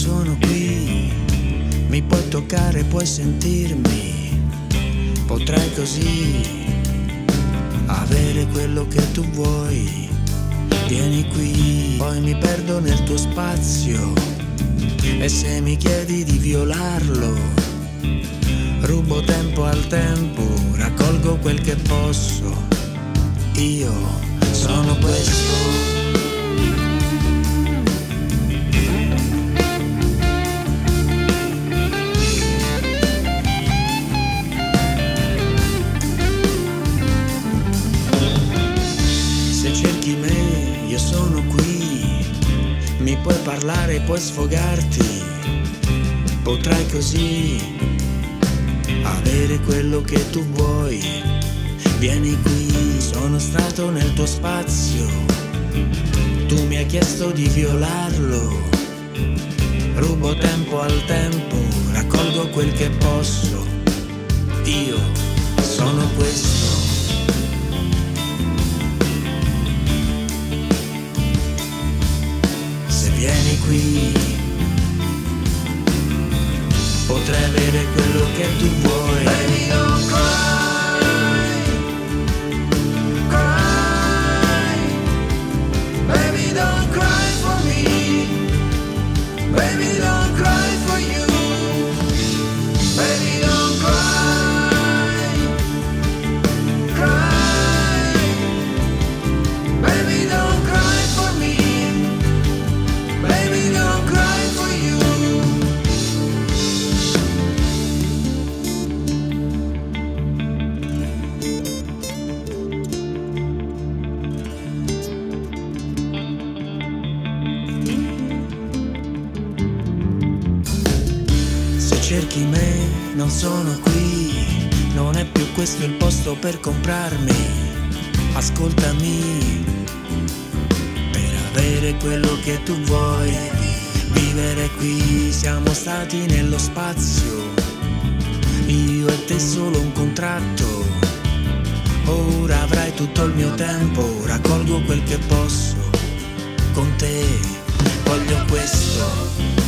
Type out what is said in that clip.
sono qui, mi puoi toccare, puoi sentirmi, potrei così avere quello che tu vuoi. Vieni qui, poi mi perdo nel tuo spazio, e se mi chiedi di violarlo, rubo tempo al tempo, raccolgo quel che posso. Io sono questo. Se cerchi me, io sono qui, mi puoi parlare, puoi sfogarti, potrai così avere quello che tu vuoi. Vieni qui, sono stato nel tuo spazio, tu mi hai chiesto di violarlo, rubo tempo al tempo, raccolgo quel che posso. Io sono questo. Se vieni qui, potrai avere quello che tu vuoi. Baby, don't cry, cry. Baby, don't cry for me. Baby, don't cry for you. Baby, don't cry, cry. Baby, don't cry for me. Baby, don't cry for you. Se cerchi me, non sono qui, non è più questo il posto per comprarmi. Ascoltami, per avere quello che tu vuoi. Vivere qui, siamo stati nello spazio, io e te solo un contratto. Ora avrai tutto il mio tempo, raccolgo quel che posso. Con te voglio questo.